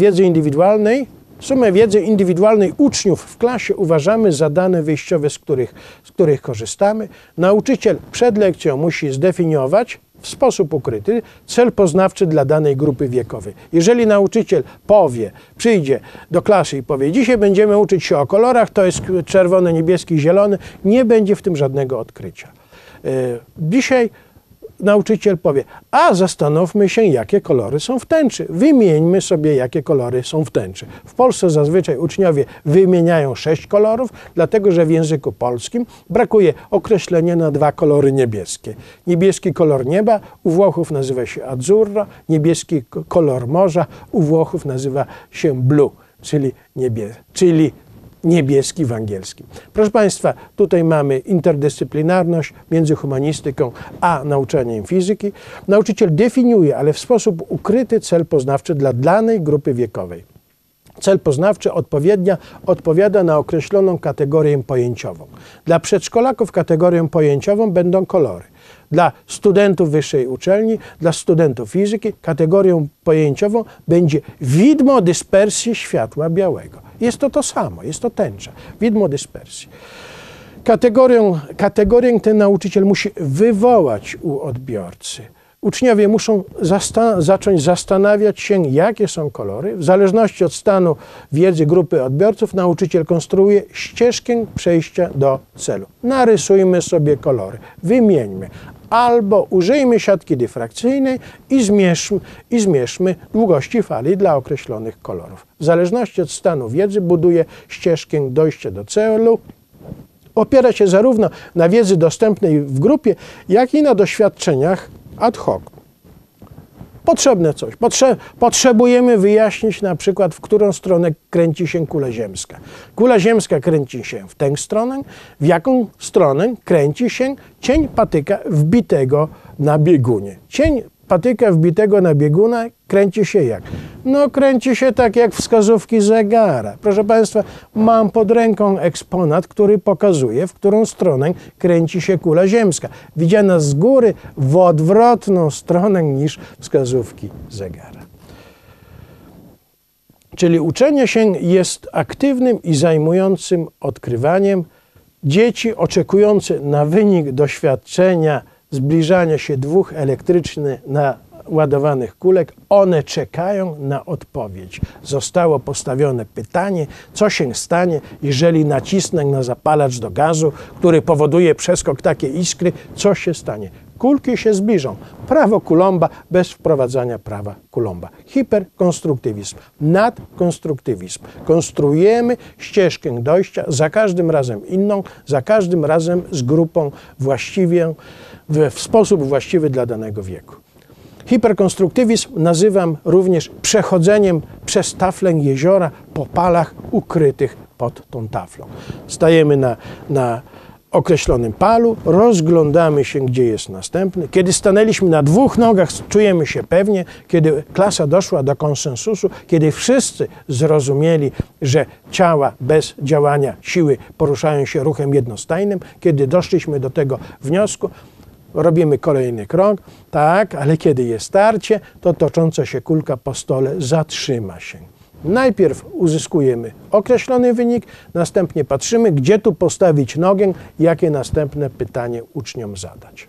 wiedzy indywidualnej uczniów w klasie uważamy za dane wyjściowe, z których korzystamy. Nauczyciel przed lekcją musi zdefiniować w sposób ukryty cel poznawczy dla danej grupy wiekowej. Jeżeli nauczyciel przyjdzie do klasy i powie, dzisiaj będziemy uczyć się o kolorach, to jest czerwony, niebieski, zielony, nie będzie w tym żadnego odkrycia. Dzisiaj nauczyciel powie, a zastanówmy się, jakie kolory są w tęczy. Wymieńmy sobie, jakie kolory są w tęczy. W Polsce zazwyczaj uczniowie wymieniają 6 kolorów, dlatego że w języku polskim brakuje określenia na 2 kolory niebieskie. Niebieski kolor nieba u Włochów nazywa się azzurro, niebieski kolor morza u Włochów nazywa się blu, czyli niebieski w angielskim. Proszę Państwa, tutaj mamy interdyscyplinarność między humanistyką a nauczaniem fizyki. Nauczyciel definiuje, ale w sposób ukryty, cel poznawczy dla danej grupy wiekowej. Cel poznawczy odpowiada na określoną kategorię pojęciową. Dla przedszkolaków kategorią pojęciową będą kolory. Dla studentów wyższej uczelni, dla studentów fizyki kategorią pojęciową będzie widmo dyspersji światła białego. Jest to samo, jest to tęcza, widmo dyspersji. Kategorię tę nauczyciel musi wywołać u odbiorcy. Uczniowie muszą zacząć zastanawiać się, jakie są kolory. W zależności od stanu wiedzy grupy odbiorców nauczyciel konstruuje ścieżkę przejścia do celu. Narysujmy sobie kolory, wymieńmy. Albo użyjmy siatki dyfrakcyjnej i zmierzmy długości fali dla określonych kolorów. W zależności od stanu wiedzy buduje ścieżkę dojścia do celu. Opiera się zarówno na wiedzy dostępnej w grupie, jak i na doświadczeniach ad hoc. Potrzebne coś. Potrzebujemy wyjaśnić na przykład, w którą stronę kręci się kula ziemska. Kula ziemska kręci się w tę stronę, w jaką stronę kręci się cień patyka wbitego na biegunie. Cień patyka wbitego na bieguna kręci się jak? No kręci się tak jak wskazówki zegara. Proszę Państwa, mam pod ręką eksponat, który pokazuje, w którą stronę kręci się kula ziemska. Widziana z góry w odwrotną stronę niż wskazówki zegara. Czyli uczenie się jest aktywnym i zajmującym odkrywaniem. Dzieci oczekujące na wynik doświadczenia zbliżania się 2 elektrycznie naładowanych kulek, one czekają na odpowiedź. Zostało postawione pytanie, co się stanie, jeżeli nacisnę na zapalacz do gazu, który powoduje przeskok takiej iskry, co się stanie? kulki się zbliżą. Prawo Coulomba bez wprowadzania prawa Coulomba. Hiperkonstruktywizm, nadkonstruktywizm. Konstruujemy ścieżkę dojścia, za każdym razem inną, za każdym razem z grupą właściwie, w sposób właściwy dla danego wieku. Hiperkonstruktywizm nazywam również przechodzeniem przez taflę jeziora po palach ukrytych pod tą taflą. Stajemy na określonym palu, rozglądamy się, gdzie jest następny. Kiedy stanęliśmy na dwóch nogach, czujemy się pewnie. Kiedy klasa doszła do konsensusu, kiedy wszyscy zrozumieli, że ciała bez działania siły poruszają się ruchem jednostajnym, kiedy doszliśmy do tego wniosku, robimy kolejny krok, tak, ale kiedy jest starcie, to tocząca się kulka po stole zatrzyma się. Najpierw uzyskujemy określony wynik, następnie patrzymy, gdzie tu postawić nogę, jakie następne pytanie uczniom zadać.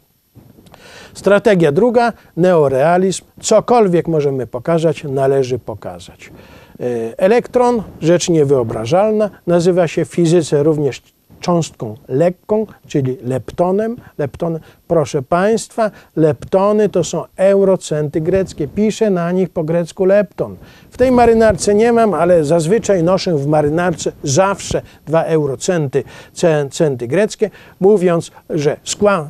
Strategia druga, neorealizm. Cokolwiek możemy pokazać, należy pokazać. Elektron, rzecz niewyobrażalna, nazywa się w fizyce również cząstką lekką, czyli leptonem. Proszę Państwa, leptony to są eurocenty greckie. Piszę na nich po grecku lepton. W tej marynarce nie mam, ale zazwyczaj noszę w marynarce zawsze 2 eurocenty greckie, mówiąc, że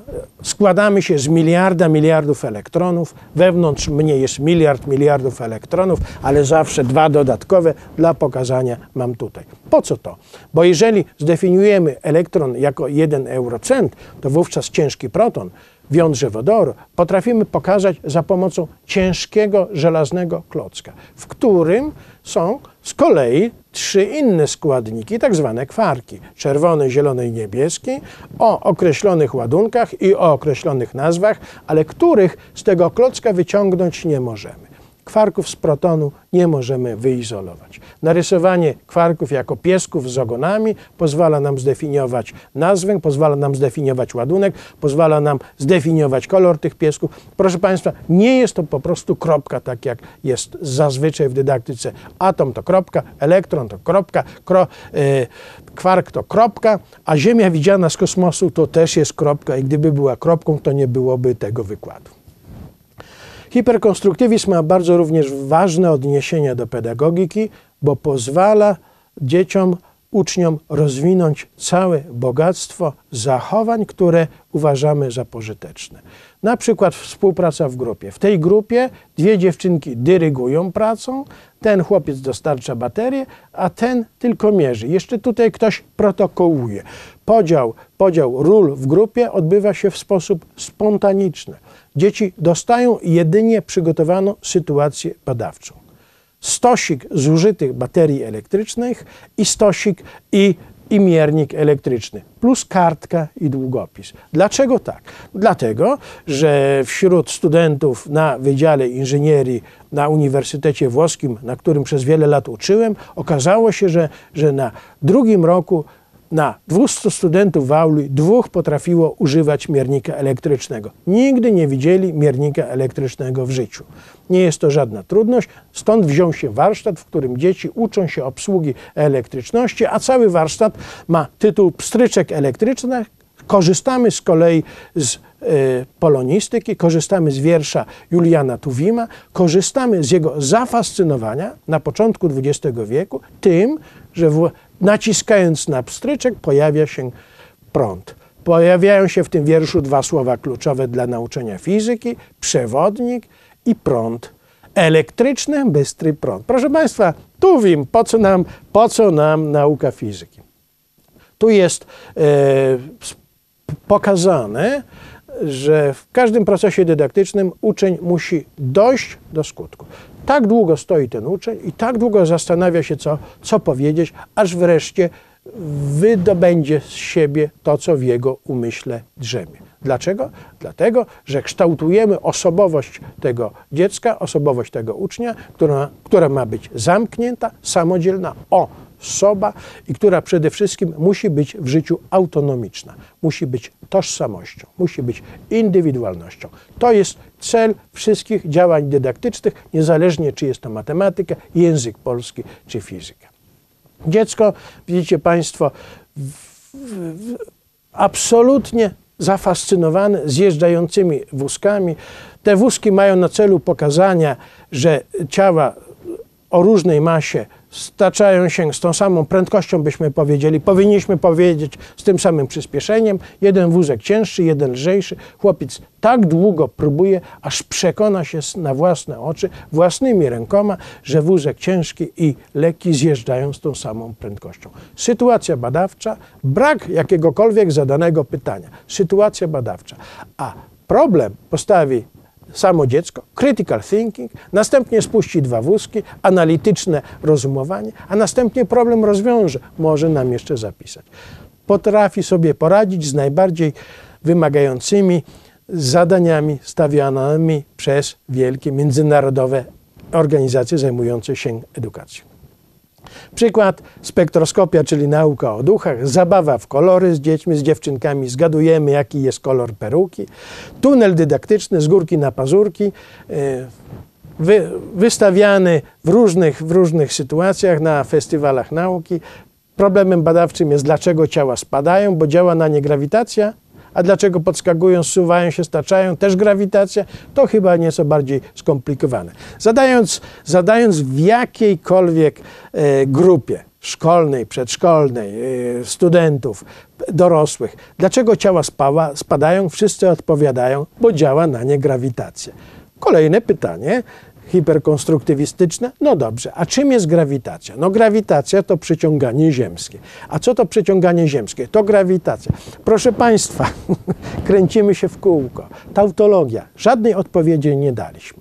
składamy się z miliardów elektronów. Wewnątrz mnie jest miliardów elektronów, ale zawsze 2 dodatkowe dla pokazania mam tutaj. Po co to? Bo jeżeli zdefiniujemy elektron jako 1 eurocent, to wówczas ciężki proton w jądrze wodoru potrafimy pokazać za pomocą ciężkiego żelaznego klocka, w którym są z kolei 3 inne składniki, tak zwane kwarki, czerwony, zielony i niebieski, o określonych ładunkach i o określonych nazwach, ale których z tego klocka wyciągnąć nie możemy. Kwarków z protonu nie możemy wyizolować. Narysowanie kwarków jako piesków z ogonami pozwala nam zdefiniować nazwę, pozwala nam zdefiniować ładunek, pozwala nam zdefiniować kolor tych piesków. Proszę Państwa, nie jest to po prostu kropka, tak jak jest zazwyczaj w dydaktyce. Atom to kropka, elektron to kropka, kwark to kropka, a Ziemia widziana z kosmosu to też jest kropka i gdyby była kropką, to nie byłoby tego wykładu. Hiperkonstruktywizm ma bardzo również ważne odniesienia do pedagogiki, bo pozwala dzieciom, uczniom rozwinąć całe bogactwo zachowań, które uważamy za pożyteczne. Na przykład współpraca w grupie. W tej grupie 2 dziewczynki dyrygują pracą, ten chłopiec dostarcza baterię, a ten tylko mierzy. Jeszcze tutaj ktoś protokołuje. Podział ról w grupie odbywa się w sposób spontaniczny. Dzieci dostają jedynie przygotowaną sytuację badawczą. Stosik zużytych baterii elektrycznych i stosik i miernik elektryczny, plus kartka i długopis. Dlaczego tak? Dlatego, że wśród studentów na Wydziale Inżynierii na Uniwersytecie Włoskim, na którym przez wiele lat uczyłem, okazało się, że na drugim roku na 200 studentów w auli 2 potrafiło używać miernika elektrycznego. Nigdy nie widzieli miernika elektrycznego w życiu. Nie jest to żadna trudność, stąd wziął się warsztat, w którym dzieci uczą się obsługi elektryczności, a cały warsztat ma tytuł Pstryczek elektryczny. Korzystamy z kolei z polonistyki, korzystamy z wiersza Juliana Tuwima, korzystamy z jego zafascynowania na początku XX wieku tym, że naciskając na pstryczek pojawia się prąd. Pojawiają się w tym wierszu 2 słowa kluczowe dla nauczania fizyki, przewodnik i prąd. Elektryczny, bystry prąd. Proszę Państwa, Tuwim, po co nam nauka fizyki? Tu jest pokazane, że w każdym procesie dydaktycznym uczeń musi dojść do skutku. Tak długo stoi ten uczeń i tak długo zastanawia się, co powiedzieć, aż wreszcie wydobędzie z siebie to, co w jego umyśle drzemie. Dlaczego? Dlatego, że kształtujemy osobowość tego dziecka, osobowość tego ucznia, która ma być zamknięta, samodzielna, osoba i która przede wszystkim musi być w życiu autonomiczna, musi być tożsamością, musi być indywidualnością. To jest cel wszystkich działań dydaktycznych, niezależnie czy jest to matematyka, język polski czy fizyka. Dziecko, widzicie Państwo, absolutnie zafascynowany zjeżdżającymi wózkami. Te wózki mają na celu pokazania, że ciała o różnej masie staczają się z tą samą prędkością, byśmy powiedzieli, powinniśmy powiedzieć z tym samym przyspieszeniem. Jeden wózek cięższy, jeden lżejszy. Chłopiec tak długo próbuje, aż przekona się na własne oczy, własnymi rękoma, że wózek ciężki i lekki zjeżdżają z tą samą prędkością. Sytuacja badawcza, brak jakiegokolwiek zadanego pytania. Sytuacja badawcza. A problem postawi samo dziecko, critical thinking, następnie spuści 2 wózki, analityczne rozumowanie, a następnie problem rozwiąże, może nam jeszcze zapisać. Potrafi sobie poradzić z najbardziej wymagającymi zadaniami stawianymi przez wielkie międzynarodowe organizacje zajmujące się edukacją. Przykład: spektroskopia, czyli nauka o duchach, zabawa w kolory z dziećmi, z dziewczynkami, zgadujemy, jaki jest kolor peruki, tunel dydaktyczny z górki na pazurki, wystawiany w różnych sytuacjach na festiwalach nauki. Problemem badawczym jest, dlaczego ciała spadają, bo działa na nie grawitacja, a dlaczego podskakują, zsuwają się, staczają, też grawitacja, to chyba nieco bardziej skomplikowane. Zadając w jakiejkolwiek grupie szkolnej, przedszkolnej, studentów, dorosłych, dlaczego ciała spadają, wszyscy odpowiadają, bo działa na nie grawitacja. Kolejne pytanie, hiperkonstruktywistyczne. No dobrze, a czym jest grawitacja? No grawitacja to przyciąganie ziemskie. A co to przyciąganie ziemskie? To grawitacja. Proszę Państwa, kręcimy się w kółko. Tautologia. Żadnej odpowiedzi nie daliśmy.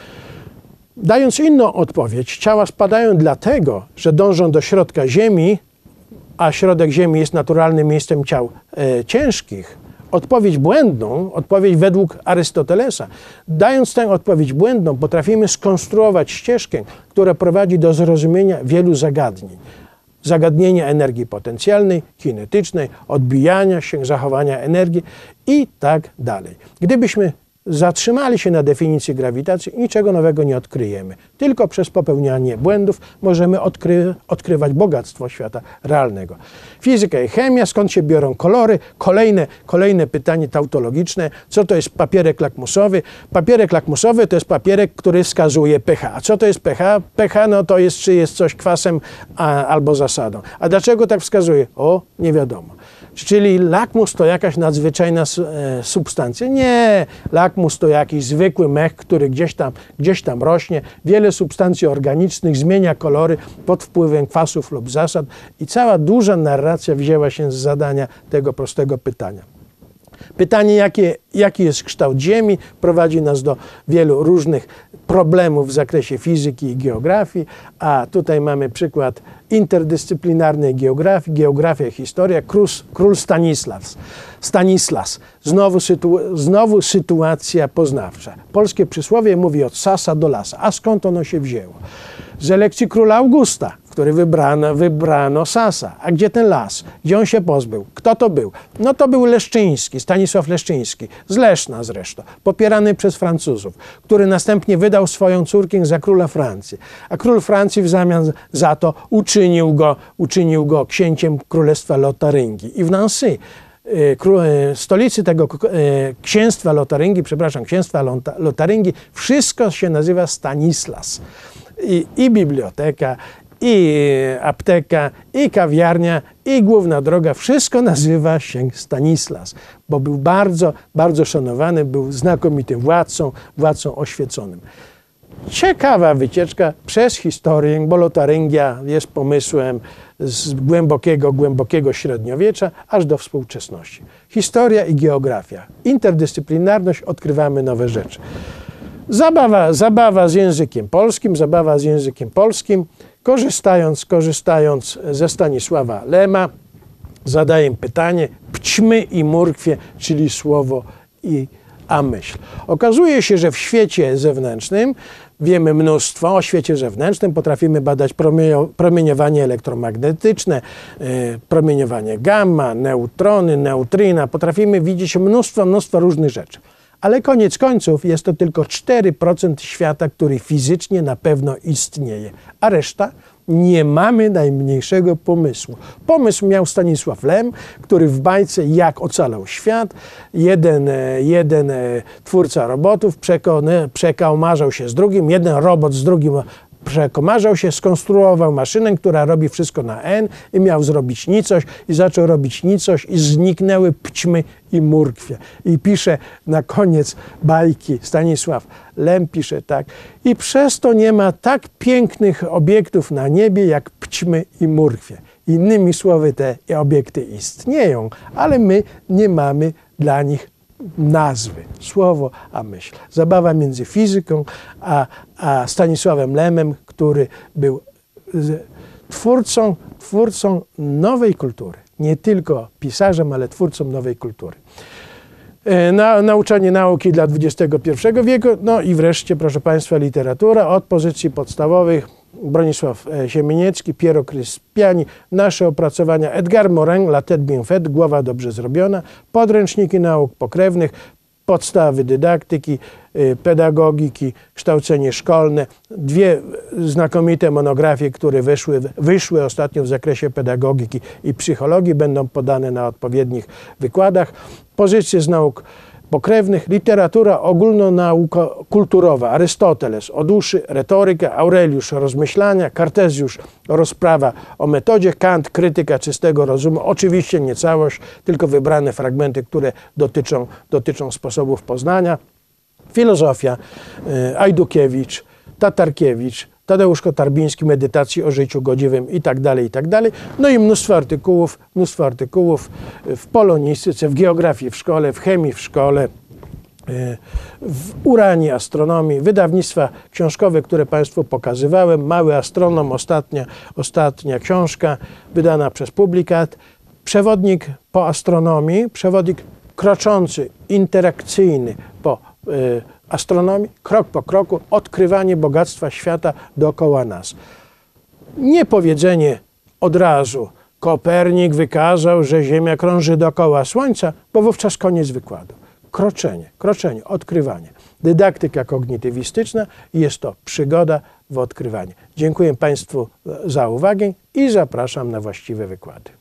Dając inną odpowiedź, ciała spadają dlatego, że dążą do środka Ziemi, a środek Ziemi jest naturalnym miejscem ciał ciężkich. Odpowiedź błędną, odpowiedź według Arystotelesa. Dając tę odpowiedź błędną, potrafimy skonstruować ścieżkę, która prowadzi do zrozumienia wielu zagadnień. Zagadnienia energii potencjalnej, kinetycznej, odbijania się, zachowania energii i tak dalej. Gdybyśmy zatrzymali się na definicji grawitacji, niczego nowego nie odkryjemy. Tylko przez popełnianie błędów możemy odkrywać bogactwo świata realnego. Fizyka i chemia, skąd się biorą kolory? Kolejne pytanie tautologiczne. Co to jest papierek lakmusowy? Papierek lakmusowy to jest papierek, który wskazuje pH. A co to jest pH? pH no to jest, czy jest coś kwasem albo zasadą. A dlaczego tak wskazuje? O, nie wiadomo. Czyli lakmus to jakaś nadzwyczajna substancja? Nie, lakmus to jakiś zwykły mech, który gdzieś tam rośnie. Wiele substancji organicznych zmienia kolory pod wpływem kwasów lub zasad i cała duża narracja wzięła się z zadania tego prostego pytania. Pytanie, jaki jest kształt Ziemi, prowadzi nas do wielu różnych problemów w zakresie fizyki i geografii, a tutaj mamy przykład interdyscyplinarnej geografii, geografia i historia, król Stanislas. Znowu sytuacja poznawcza. Polskie przysłowie mówi od sasa do lasa. A skąd ono się wzięło? Z elekcji króla Augusta, który wybrano Sasa. A gdzie ten las? Gdzie on się pozbył? Kto to był? No to był Leszczyński, Stanisław Leszczyński, z Leszna zresztą, popierany przez Francuzów, który następnie wydał swoją córkę za króla Francji. A król Francji w zamian za to uczynił go księciem Królestwa Lotaryngii. I w Nancy, stolicy tego księstwa Lotaryngii, wszystko się nazywa Stanislas. I biblioteka, i apteka, i kawiarnia, i główna droga, wszystko nazywa się Stanislas, bo był bardzo, bardzo szanowany, był znakomitym władcą oświeconym. Ciekawa wycieczka przez historię, bo Lotaryngia jest pomysłem z głębokiego średniowiecza aż do współczesności. Historia i geografia, interdyscyplinarność, odkrywamy nowe rzeczy. Zabawa z językiem polskim, korzystając ze Stanisława Lema, zadaję pytanie: pćmy i murkwie, czyli słowo a myśl. Okazuje się, że w świecie zewnętrznym wiemy mnóstwo. O świecie zewnętrznym potrafimy badać promieniowanie elektromagnetyczne, promieniowanie gamma, neutrony, neutrina. Potrafimy widzieć mnóstwo różnych rzeczy. Ale koniec końców jest to tylko 4% świata, który fizycznie na pewno istnieje, a reszta nie mamy najmniejszego pomysłu. Pomysł miał Stanisław Lem, który w bajce Jak ocalał świat, jeden twórca robotów przekomarzał się z drugim, jeden robot z drugim przekomarzał się, skonstruował maszynę, która robi wszystko na N i miał zrobić nicość i zaczął robić nicość i zniknęły pćmy i murkwie. I pisze na koniec bajki, Stanisław Lem pisze tak: i przez to nie ma tak pięknych obiektów na niebie jak pćmy i murkwie. Innymi słowy, te obiekty istnieją, ale my nie mamy dla nich nazwy, słowo a myśl. Zabawa między fizyką a Stanisławem Lemem, który był twórcą nowej kultury. Nie tylko pisarzem, ale twórcą nowej kultury. Nauczanie nauki dla XXI wieku. No i wreszcie, proszę Państwa, literatura od pozycji podstawowych. Bronisław Siemieniecki, Piero Crispiani, nasze opracowania Edgar Morin, La tête bien faite, głowa dobrze zrobiona, podręczniki nauk pokrewnych, podstawy dydaktyki, pedagogiki, kształcenie szkolne, dwie znakomite monografie, które wyszły ostatnio w zakresie pedagogiki i psychologii, będą podane na odpowiednich wykładach. Pozycje z nauk pokrewnych, literatura ogólnonaukowo-kulturowa, Arystoteles o duszy, retoryka, Aureliusz rozmyślania, Kartezjusz rozprawa o metodzie, Kant krytyka czystego rozumu, oczywiście nie całość, tylko wybrane fragmenty, które dotyczą sposobów poznania, filozofia, Ajdukiewicz, Tatarkiewicz, Tadeusz Kotarbiński, medytacji o życiu godziwym i tak dalej, i tak dalej. No i mnóstwo artykułów w polonistyce, w geografii w szkole, w chemii w szkole, w uranii, astronomii, wydawnictwa książkowe, które Państwu pokazywałem. Mały astronom, ostatnia książka wydana przez Publikat. Przewodnik po astronomii, przewodnik kroczący, interakcyjny po astronomii, krok po kroku, odkrywanie bogactwa świata dookoła nas. Nie powiedzenie od razu, Kopernik wykazał, że Ziemia krąży dookoła Słońca, bo wówczas koniec wykładu. Kroczenie, odkrywanie. Dydaktyka kognitywistyczna i jest to przygoda w odkrywanie. Dziękuję Państwu za uwagę i zapraszam na właściwe wykłady.